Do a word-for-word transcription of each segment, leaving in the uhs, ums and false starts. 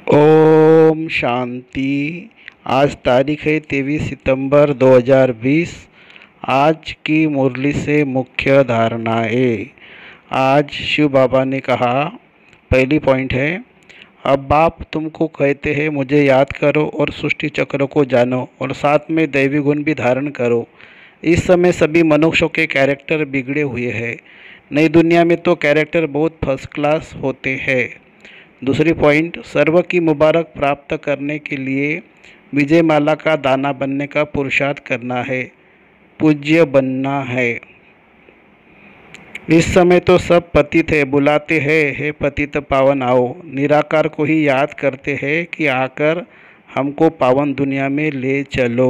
ओम शांति। आज तारीख है तेईस सितंबर दो हज़ार बीस। आज की मुरली से मुख्य धारणाएं। आज शिव बाबा ने कहा, पहली पॉइंट है, अब बाप तुमको कहते हैं मुझे याद करो और सृष्टि चक्र को जानो और साथ में दैवी गुण भी धारण करो। इस समय सभी मनुष्यों के कैरेक्टर बिगड़े हुए हैं। नई दुनिया में तो कैरेक्टर बहुत फर्स्ट क्लास होते हैं। दूसरी पॉइंट, सर्व की मुबारक प्राप्त करने के लिए विजय माला का दाना बनने का पुरुषार्थ करना है, पूज्य बनना है। इस समय तो सब पतित है, बुलाते हैं हे पतित पावन आओ। निराकार को ही याद करते हैं कि आकर हमको पावन दुनिया में ले चलो।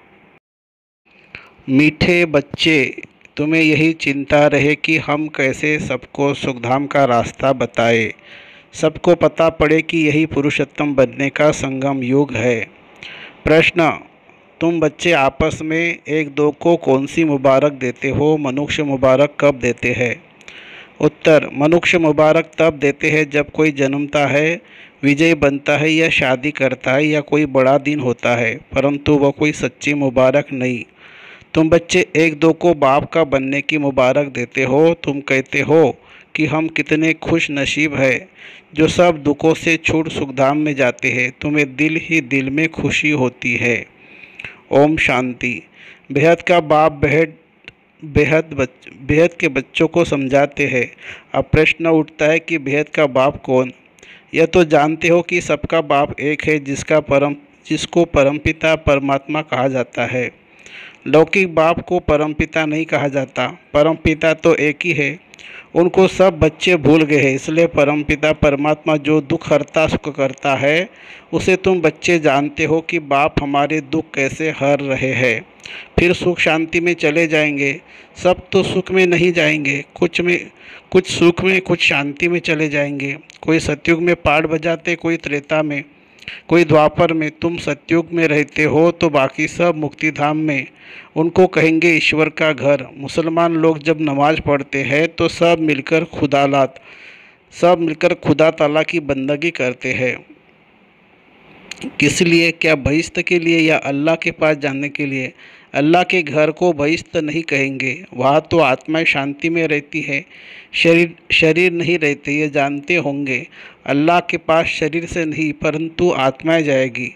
मीठे बच्चे, तुम्हें यही चिंता रहे कि हम कैसे सबको सुखधाम का रास्ता बताए। सबको पता पड़े कि यही पुरुषोत्तम बनने का संगम युग है। प्रश्न, तुम बच्चे आपस में एक दो को कौन सी मुबारक देते हो? मनुष्य मुबारक कब देते हैं? उत्तर, मनुष्य मुबारक तब देते हैं जब कोई जन्मता है, विजय बनता है या शादी करता है या कोई बड़ा दिन होता है, परंतु वह कोई सच्ची मुबारक नहीं। तुम बच्चे एक दो को बाप का बनने की मुबारक देते हो। तुम कहते हो कि हम कितने खुश नसीब है जो सब दुखों से छूट सुखधाम में जाते हैं। तुम्हें दिल ही दिल में खुशी होती है। ओम शांति। बेहद का बाप बेहद बेहद बच बेहद के बच्चों को समझाते हैं। अब प्रश्न उठता है कि बेहद का बाप कौन? यह तो जानते हो कि सबका बाप एक है, जिसका परम जिसको परमपिता परमात्मा कहा जाता है। लौकिक बाप को परमपिता नहीं कहा जाता। परमपिता तो एक ही है, उनको सब बच्चे भूल गए हैं। इसलिए परमपिता परमात्मा जो दुख हरता सुख करता है, उसे तुम बच्चे जानते हो कि बाप हमारे दुख कैसे हर रहे हैं। फिर सुख शांति में चले जाएंगे। सब तो सुख में नहीं जाएंगे, कुछ में कुछ सुख में कुछ शांति में चले जाएंगे। कोई सतयुग में पाठ बजाते, कोई त्रेता में, कोई द्वापर में। तुम सतयुग में रहते हो तो बाकी सब मुक्तिधाम में। उनको कहेंगे ईश्वर का घर। मुसलमान लोग जब नमाज पढ़ते हैं तो सब मिलकर खुदालात सब मिलकर खुदा ताला की बंदगी करते हैं। किस लिए? क्या बहिश्त के लिए या अल्लाह के पास जाने के लिए? अल्लाह के घर को बहिश्त नहीं कहेंगे, वहाँ तो आत्माएं शांति में रहती है, शरीर शरीर नहीं रहते, ये जानते होंगे। अल्लाह के पास शरीर से नहीं परंतु आत्माएं जाएगी।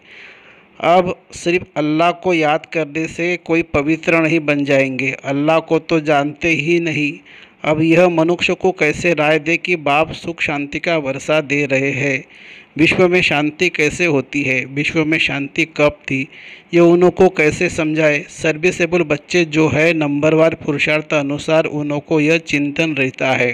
अब सिर्फ अल्लाह को याद करने से कोई पवित्र नहीं बन जाएंगे, अल्लाह को तो जानते ही नहीं। अब यह मनुष्य को कैसे राय दे कि बाप सुख शांति का वर्षा दे रहे हैं? विश्व में शांति कैसे होती है? विश्व में शांति कब थी? ये उन्हों को कैसे समझाए? सर्विसेबल बच्चे जो है, नंबरवार पुरुषार्थ अनुसार उन्हों को यह चिंतन रहता है।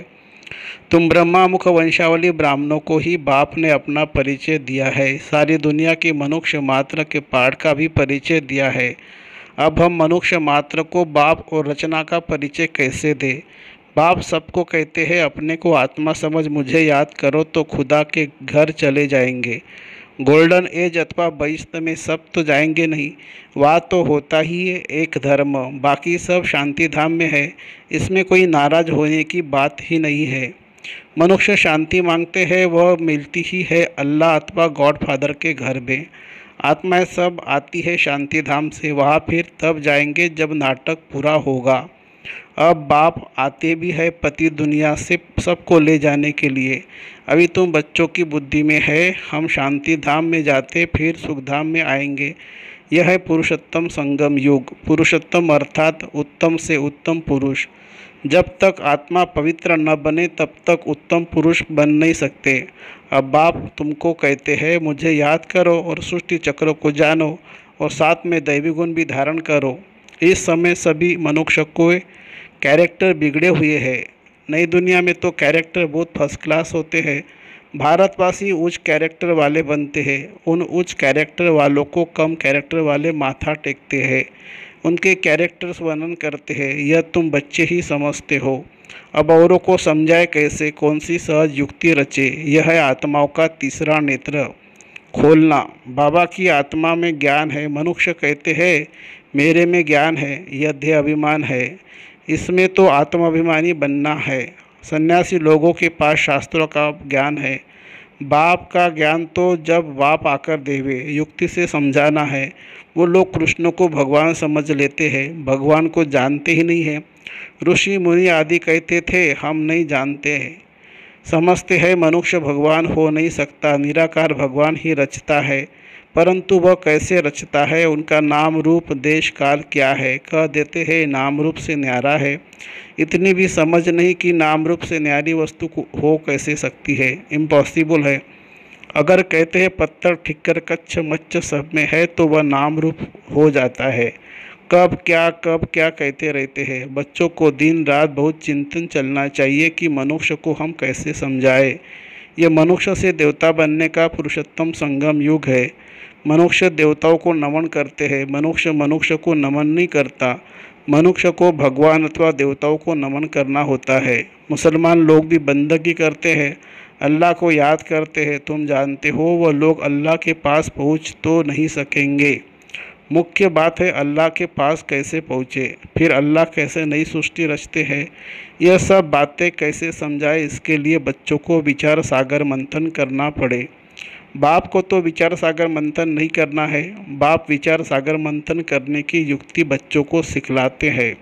तुम ब्रह्मा मुख वंशावली ब्राह्मणों को ही बाप ने अपना परिचय दिया है। सारी दुनिया के मनुष्य मात्र के पाठ का भी परिचय दिया है। अब हम मनुष्य मात्र को बाप और रचना का परिचय कैसे दें? बाप सबको कहते हैं अपने को आत्मा समझ मुझे याद करो तो खुदा के घर चले जाएंगे। गोल्डन एज अथवा बहिश्त में सब तो जाएंगे नहीं, वहाँ तो होता ही है एक धर्म, बाकी सब शांति धाम में है। इसमें कोई नाराज होने की बात ही नहीं है। मनुष्य शांति मांगते हैं, वह मिलती ही है अल्लाह अथवा गॉड फादर के घर में। आत्माएं सब आती है शांति धाम से, वहाँ फिर तब जाएंगे जब नाटक पूरा होगा। अब बाप आते भी है पति दुनिया से सबको ले जाने के लिए। अभी तुम बच्चों की बुद्धि में है हम शांति धाम में जाते फिर सुख धाम में आएंगे। यह है पुरुषोत्तम संगम युग। पुरुषोत्तम अर्थात उत्तम से उत्तम पुरुष। जब तक आत्मा पवित्र न बने तब तक उत्तम पुरुष बन नहीं सकते। अब बाप तुमको कहते हैं मुझे याद करो और सृष्टि चक्र को जानो और साथ में दैवी गुण भी धारण करो। इस समय सभी मनुष्य को कैरेक्टर बिगड़े हुए हैं। नई दुनिया में तो कैरेक्टर बहुत फर्स्ट क्लास होते हैं। भारतवासी उच्च कैरेक्टर वाले बनते हैं, उन उच्च कैरेक्टर वालों को कम कैरेक्टर वाले माथा टेकते हैं, उनके कैरेक्टर्स वर्णन करते हैं। यह तुम बच्चे ही समझते हो। अब औरों को समझाए कैसे, कौन सी सहज युक्ति रचे? यह है आत्माओं का तीसरा नेत्र खोलना। बाबा की आत्मा में ज्ञान है। मनुष्य कहते हैं मेरे में ज्ञान है, यह देह अभिमान है। इसमें तो आत्माभिमानी बनना है। सन्यासी लोगों के पास शास्त्रों का ज्ञान है। बाप का ज्ञान तो जब बाप आकर देवे, युक्ति से समझाना है। वो लोग कृष्ण को भगवान समझ लेते हैं, भगवान को जानते ही नहीं हैं। ऋषि मुनि आदि कहते थे हम नहीं जानते हैं, समझते हैं मनुष्य भगवान हो नहीं सकता, निराकार भगवान ही रचता है। परंतु वह कैसे रचता है, उनका नाम रूप देश काल क्या है, कह देते हैं नाम रूप से न्यारा है। इतनी भी समझ नहीं कि नाम रूप से न्यारी वस्तु हो कैसे सकती है, इम्पॉसिबल है। अगर कहते हैं पत्थर ठिक्कर कच्छ मच्छ सब में है तो वह नाम रूप हो जाता है। कब क्या कब क्या कहते रहते हैं। बच्चों को दिन रात बहुत चिंतन चलना चाहिए कि मनुष्य को हम कैसे समझाए। ये मनुष्य से देवता बनने का पुरुषोत्तम संगम युग है। मनुष्य देवताओं को नमन करते हैं, मनुष्य मनुष्य को नमन नहीं करता। मनुष्य को भगवान अथवा देवताओं को नमन करना होता है। मुसलमान लोग भी बंदगी करते हैं, अल्लाह को याद करते हैं। तुम जानते हो वह लोग अल्लाह के पास पहुँच तो नहीं सकेंगे। मुख्य बात है अल्लाह के पास कैसे पहुँचे, फिर अल्लाह कैसे नई सृष्टि रचते हैं, यह सब बातें कैसे समझाए, इसके लिए बच्चों को विचार सागर मंथन करना पड़े। बाप को तो विचार सागर मंथन नहीं करना है, बाप विचार सागर मंथन करने की युक्ति बच्चों को सिखलाते हैं।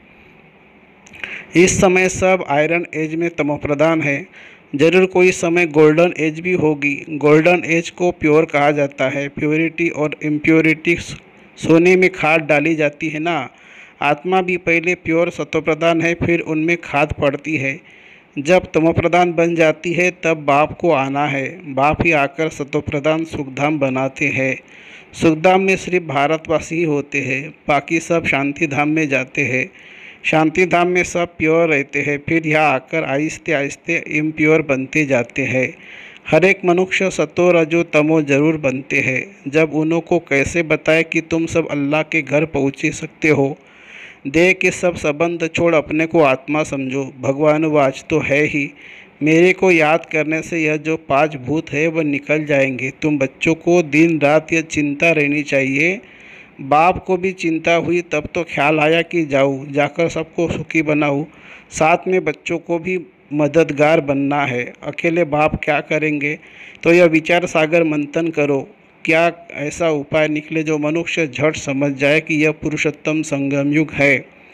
इस समय सब आयरन एज में तमोप्रधान है, जरूर कोई समय गोल्डन एज भी होगी। गोल्डन एज को प्योर कहा जाता है। प्योरिटी और इम्प्योरिटी सोने में खाद डाली जाती है ना। आत्मा भी पहले प्योर सत्वप्रधान है, फिर उनमें खाद पड़ती है। जब तमोप्रधान बन जाती है तब बाप को आना है। बाप ही आकर सत्वप्रधान सुखधाम बनाते हैं। सुखधाम में सिर्फ भारतवासी ही होते हैं, बाकी सब शांति धाम में जाते हैं। शांति धाम में सब प्योर रहते हैं, फिर यहाँ आकर आहिस्ते आहिस्ते इम्प्योर बनते जाते हैं। हर एक मनुष्य सतो रजो तमो जरूर बनते हैं। जब उन्हों को कैसे बताए कि तुम सब अल्लाह के घर पहुँच सकते हो। देह के सब संबंध छोड़ अपने को आत्मा समझो, भगवानुवाच तो है ही। मेरे को याद करने से यह जो पांच भूत है वह निकल जाएंगे। तुम बच्चों को दिन रात यह चिंता रहनी चाहिए। बाप को भी चिंता हुई तब तो ख्याल आया कि जाऊँ जाकर सबको सुखी बनाऊँ। साथ में बच्चों को भी मददगार बनना है। अकेले बाप क्या करेंगे, तो यह विचार सागर मंथन करो, क्या ऐसा उपाय निकले जो मनुष्य झट समझ जाए कि यह पुरुषोत्तम संगम युग है।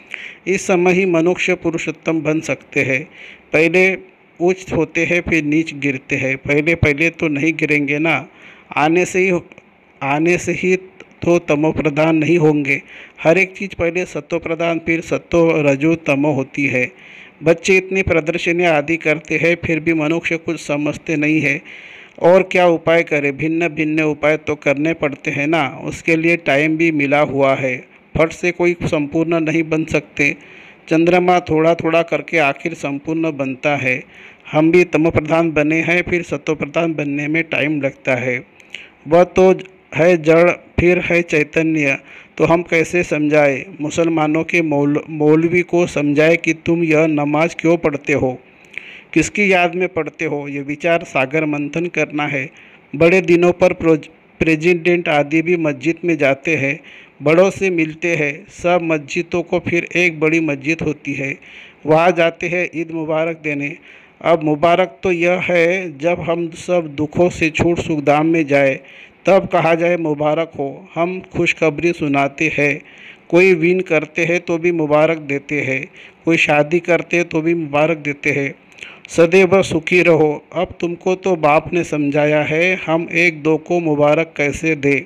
इस समय ही मनुष्य पुरुषोत्तम बन सकते हैं। पहले उच्च होते हैं फिर नीच गिरते हैं। पहले पहले तो नहीं गिरेंगे ना, आने से ही आने से ही तो तमो प्रधान नहीं होंगे। हर एक चीज़ पहले सत्व प्रधान फिर सत्व रजो तमो होती है। बच्चे इतनी प्रदर्शनियाँ आदि करते हैं फिर भी मनुष्य कुछ समझते नहीं है। और क्या उपाय करें, भिन्न भिन्न उपाय तो करने पड़ते हैं ना, उसके लिए टाइम भी मिला हुआ है। फट से कोई संपूर्ण नहीं बन सकते। चंद्रमा थोड़ा थोड़ा करके आखिर संपूर्ण बनता है। हम भी तमो प्रधान बने हैं, फिर सत्व प्रधान बनने में टाइम लगता है। वह तो है जड़ फिर है चैतन्य, तो हम कैसे समझाए। मुसलमानों के मौल मौलवी को समझाए कि तुम यह नमाज क्यों पढ़ते हो, किसकी याद में पढ़ते हो। ये विचार सागर मंथन करना है। बड़े दिनों पर प्रेसिडेंट आदि भी मस्जिद में जाते हैं, बड़ों से मिलते हैं। सब मस्जिदों को फिर एक बड़ी मस्जिद होती है, वहाँ जाते हैं ईद मुबारक देने। अब मुबारक तो यह है जब हम सब दुखों से छूट सुखधाम में जाए तब कहा जाए मुबारक हो। हम खुशखबरी सुनाते हैं, कोई विन करते हैं तो भी मुबारक देते हैं, कोई शादी करते हैं तो भी मुबारक देते हैं। सदैव सुखी रहो। अब तुमको तो बाप ने समझाया है, हम एक दो को मुबारक कैसे दें।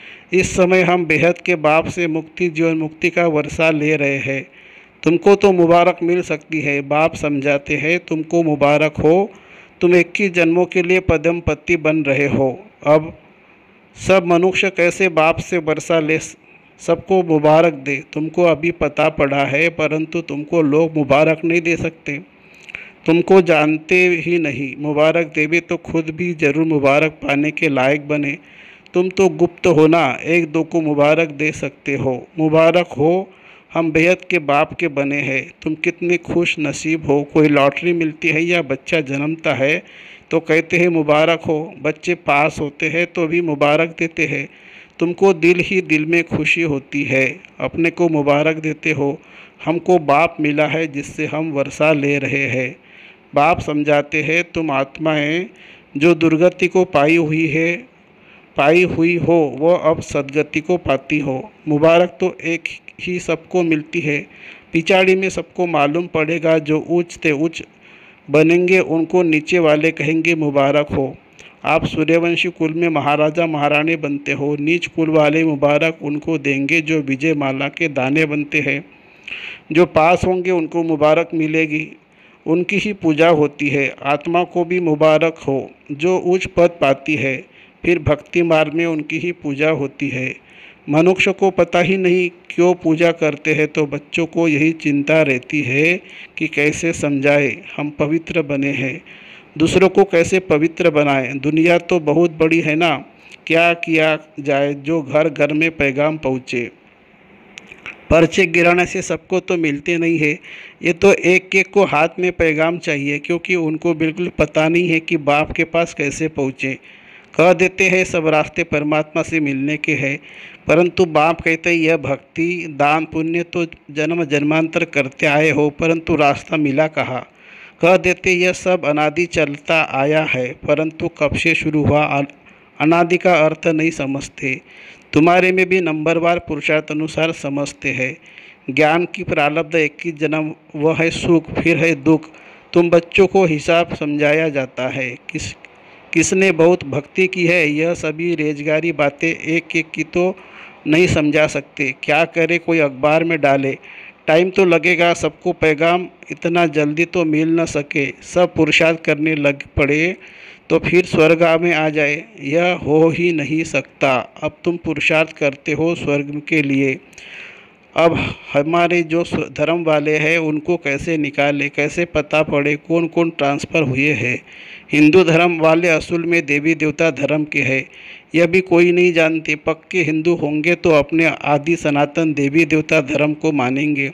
इस समय हम बेहद के बाप से मुक्ति जीवन मुक्ति का वर्षा ले रहे हैं। तुमको तो मुबारक मिल सकती है, बाप समझाते हैं तुमको मुबारक हो। तुम इक्कीस जन्मों के लिए पदम पत्ती बन रहे हो। अब सब मनुष्य कैसे बाप से वर्षा ले सबको मुबारक दे, तुमको अभी पता पड़ा है, परंतु तुमको लोग मुबारक नहीं दे सकते, तुमको जानते ही नहीं। मुबारक देवे तो खुद भी जरूर मुबारक पाने के लायक बने। तुम तो गुप्त हो ना, एक दो को मुबारक दे सकते हो। मुबारक हो, हम बेहद के बाप के बने हैं। तुम कितने खुश नसीब हो। कोई लॉटरी मिलती है या बच्चा जन्मता है तो कहते हैं मुबारक हो। बच्चे पास होते हैं तो भी मुबारक देते हैं। तुमको दिल ही दिल में खुशी होती है, अपने को मुबारक देते हो। हमको बाप मिला है जिससे हम वर्षा ले रहे हैं। बाप समझाते हैं तुम आत्माएं जो दुर्गति को पाई हुई है पाई हुई हो वह अब सदगति को पाती हो। मुबारक तो एक ही सबको मिलती है, पिछाड़ी में सबको मालूम पड़ेगा। जो ऊंच से ऊंच बनेंगे उनको नीचे वाले कहेंगे मुबारक हो। आप सूर्यवंशी कुल में महाराजा महारानी बनते हो, नीच कुल वाले मुबारक उनको देंगे जो विजय माला के दाने बनते हैं। जो पास होंगे उनको मुबारक मिलेगी, उनकी ही पूजा होती है। आत्मा को भी मुबारक हो जो उच्च पद पाती है, फिर भक्ति मार्ग में उनकी ही पूजा होती है। मनुष्य को पता ही नहीं क्यों पूजा करते हैं, तो बच्चों को यही चिंता रहती है कि कैसे समझाए हम पवित्र बने हैं, दूसरों को कैसे पवित्र बनाएं। दुनिया तो बहुत बड़ी है ना, क्या किया जाए जो घर घर में पैगाम पहुँचे। पर्चे गिराने से सबको तो मिलते नहीं है, ये तो एक एक को हाथ में पैगाम चाहिए, क्योंकि उनको बिल्कुल पता नहीं है कि बाप के पास कैसे पहुँचे। कह देते हैं सब रास्ते परमात्मा से मिलने के हैं, परंतु बाप कहते हैं यह भक्ति दान पुण्य तो जन्म जन्मांतर करते आए हो, परंतु रास्ता मिला कहाँ। कह देते यह सब अनादि चलता आया है, परंतु कब से शुरू हुआ अनादि का अर्थ नहीं समझते। तुम्हारे में भी नंबरवार पुरुषार्थ अनुसार समझते हैं। ज्ञान की प्रारब्ध एक ही जन्म, वह है सुख फिर है दुख। तुम बच्चों को हिसाब समझाया जाता है, किस किसने बहुत भक्ति की है, यह सभी रेजगारी बातें एक एक की तो नहीं समझा सकते। क्या करे कोई अखबार में डाले, टाइम तो लगेगा, सबको पैगाम इतना जल्दी तो मिल न सके। सब पुरुषार्थ करने लग पड़े तो फिर स्वर्ग में आ जाए, यह हो ही नहीं सकता। अब तुम पुरुषार्थ करते हो स्वर्ग के लिए, अब हमारे जो धर्म वाले हैं उनको कैसे निकाले, कैसे पता पड़े कौन कौन ट्रांसफ़र हुए हैं। हिंदू धर्म वाले असूल में देवी देवता धर्म के हैं, यह भी कोई नहीं जानते। पक्के हिंदू होंगे तो अपने आदि सनातन देवी देवता धर्म को मानेंगे।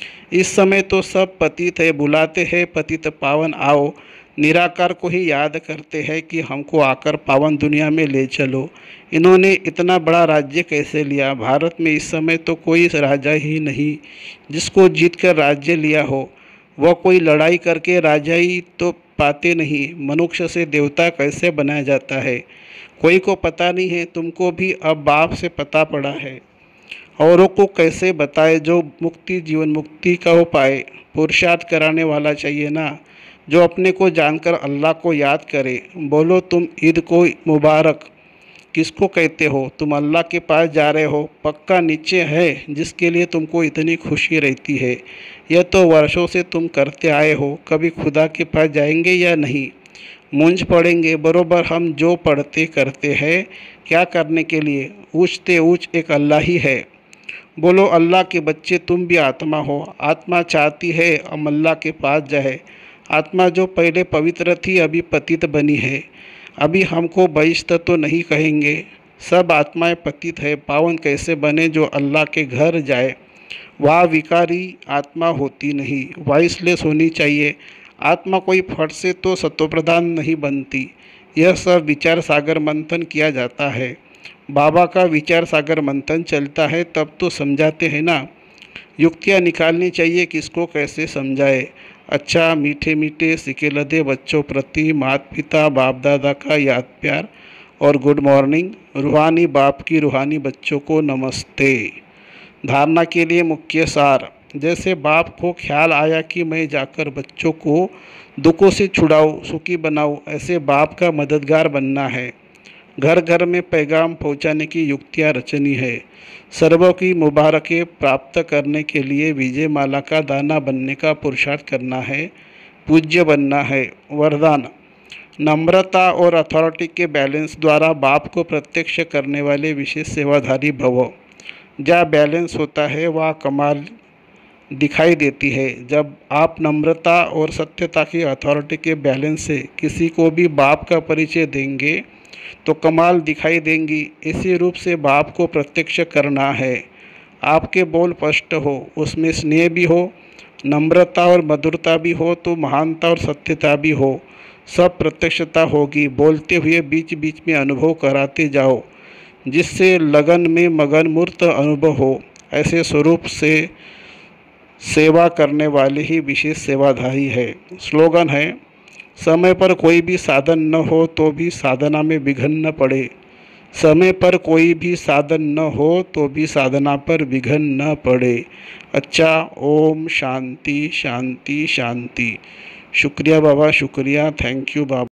इस समय तो सब पतित है, बुलाते हैं पतित पावन आओ, निराकार को ही याद करते हैं कि हमको आकर पावन दुनिया में ले चलो। इन्होंने इतना बड़ा राज्य कैसे लिया। भारत में इस समय तो कोई राजा ही नहीं जिसको जीत कर राज्य लिया हो, वह कोई लड़ाई करके राजा ही तो पाते नहीं। मनुष्य से देवता कैसे बनाया जाता है कोई को पता नहीं है, तुमको भी अब बाप से पता पड़ा है। औरों को कैसे बताए जो मुक्ति जीवन मुक्ति का हो पाए। पुरुषार्थ कराने वाला चाहिए ना, जो अपने को जानकर अल्लाह को याद करे। बोलो तुम ईद को मुबारक किसको कहते हो, तुम अल्लाह के पास जा रहे हो, पक्का नीचे है जिसके लिए तुमको इतनी खुशी रहती है। यह तो वर्षों से तुम करते आए हो, कभी खुदा के पास जाएंगे या नहीं। मूंझ पड़ेंगे बरोबर हम जो पढ़ते करते हैं, क्या करने के लिए, ऊँचते ऊँच एक अल्लाह ही है। बोलो अल्लाह के बच्चे तुम भी आत्मा हो, आत्मा चाहती है हम अल्लाह के पास जाए। आत्मा जो पहले पवित्र थी अभी पतित बनी है, अभी हमको बहिष्ठ तो नहीं कहेंगे। सब आत्माएं पतित है, पावन कैसे बने जो अल्लाह के घर जाए। वह विकारी आत्मा होती नहीं, वाइसलेस होनी चाहिए। आत्मा कोई फट से तो सत्वप्रधान नहीं बनती। यह सब विचार सागर मंथन किया जाता है। बाबा का विचार सागर मंथन चलता है तब तो समझाते हैं ना। युक्तियाँ निकालनी चाहिए किसको कैसे समझाए। अच्छा मीठे मीठे सिके लदे बच्चों प्रति माता पिता बाप दादा का याद प्यार और गुड मॉर्निंग। रूहानी बाप की रूहानी बच्चों को नमस्ते। धारणा के लिए मुख्य सार, जैसे बाप को ख्याल आया कि मैं जाकर बच्चों को दुखों से छुड़ाऊँ सुखी बनाऊँ, ऐसे बाप का मददगार बनना है। घर घर में पैगाम पहुँचाने की युक्तियाँ रचनी है। सर्वों की मुबारकें प्राप्त करने के लिए विजय माला का दाना बनने का पुरुषार्थ करना है, पूज्य बनना है। वरदान, नम्रता और अथॉरिटी के बैलेंस द्वारा बाप को प्रत्यक्ष करने वाले विशेष सेवाधारी भव। जहाँ बैलेंस होता है वहाँ कमाल दिखाई देती है। जब आप नम्रता और सत्यता की अथॉरिटी के बैलेंस से किसी को भी बाप का परिचय देंगे तो कमाल दिखाई देंगी। इसी रूप से बाप को प्रत्यक्ष करना है। आपके बोल स्पष्ट हो, उसमें स्नेह भी हो, नम्रता और मधुरता भी हो, तो महानता और सत्यता भी हो, सब प्रत्यक्षता होगी। बोलते हुए बीच बीच में अनुभव कराते जाओ, जिससे लगन में मगन मूर्त अनुभव हो। ऐसे स्वरूप से सेवा करने वाले ही विशेष सेवाधारी है। स्लोगन है, समय पर कोई भी साधन न हो तो भी साधना में विघ्न न पड़े। समय पर कोई भी साधन न हो तो भी साधना पर विघ्न न पड़े। अच्छा, ओम शांति शांति शांति। शुक्रिया बाबा, शुक्रिया, थैंक यू बाबा।